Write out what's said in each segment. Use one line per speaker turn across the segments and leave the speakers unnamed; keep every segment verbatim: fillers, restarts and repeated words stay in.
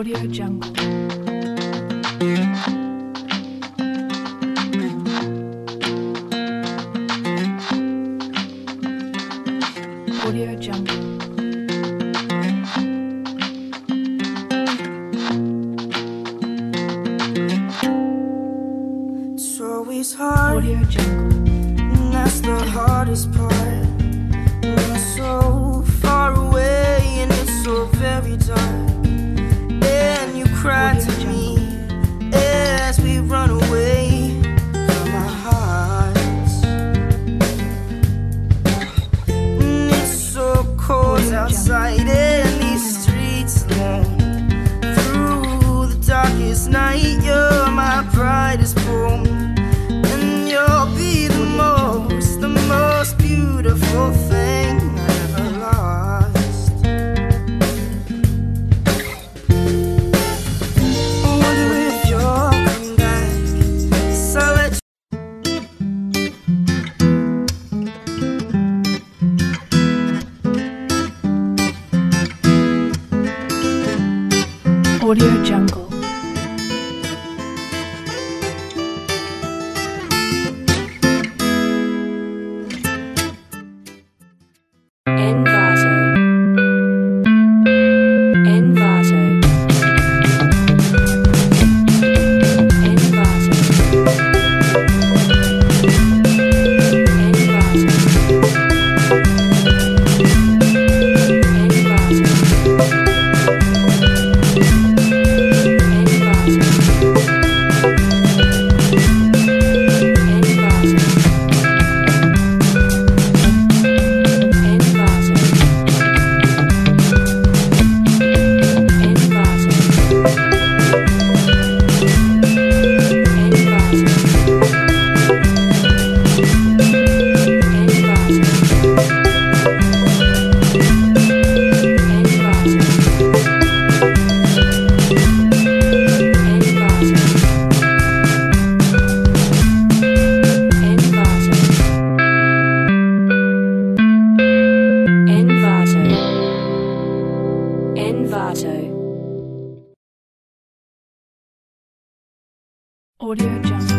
Audio Jungle. Audio Jungle.
It's always hard,
Audio Jungle.
and that's the hardest part. When I'm so far away and it's so very dark, and you cry
Audio
to
Jungle.
me as we run away from our hearts. And it's so cold
Audio Jungle.
outside and these streets alone. Through the darkest night, you're my brightest poem, and you'll be the most, the most beautiful thing I ever lost. I wonder if you're coming back, 'cause I let
Audio Jungle.
Envato. Envato. Envato.
Audio Jungle.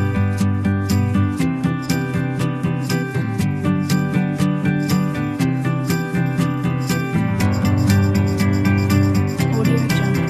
Audio Jungle.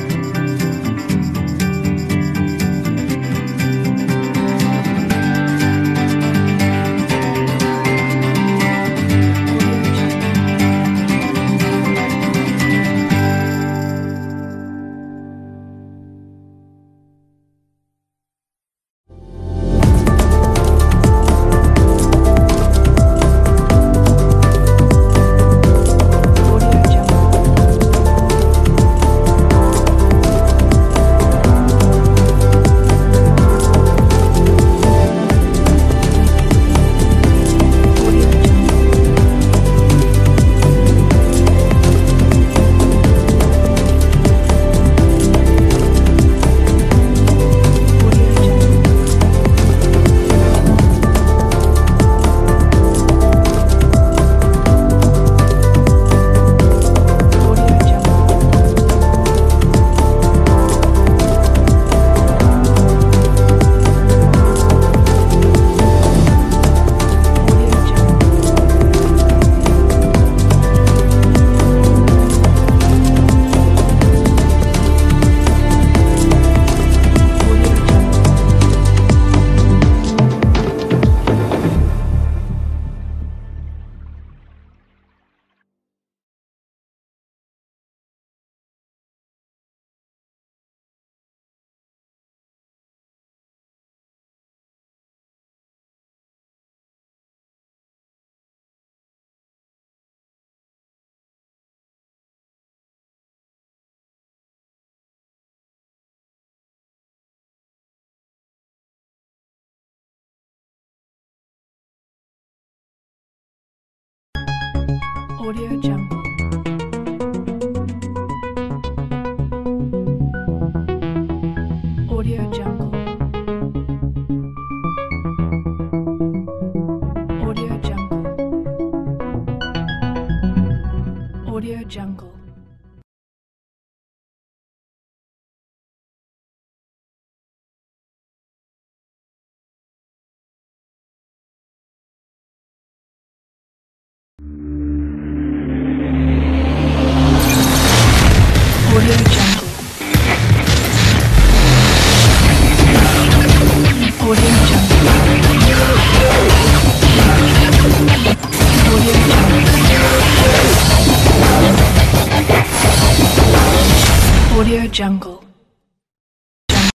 Audio Jungle. Audio Jungle. Audio Jungle. Audio Jungle. Jungle.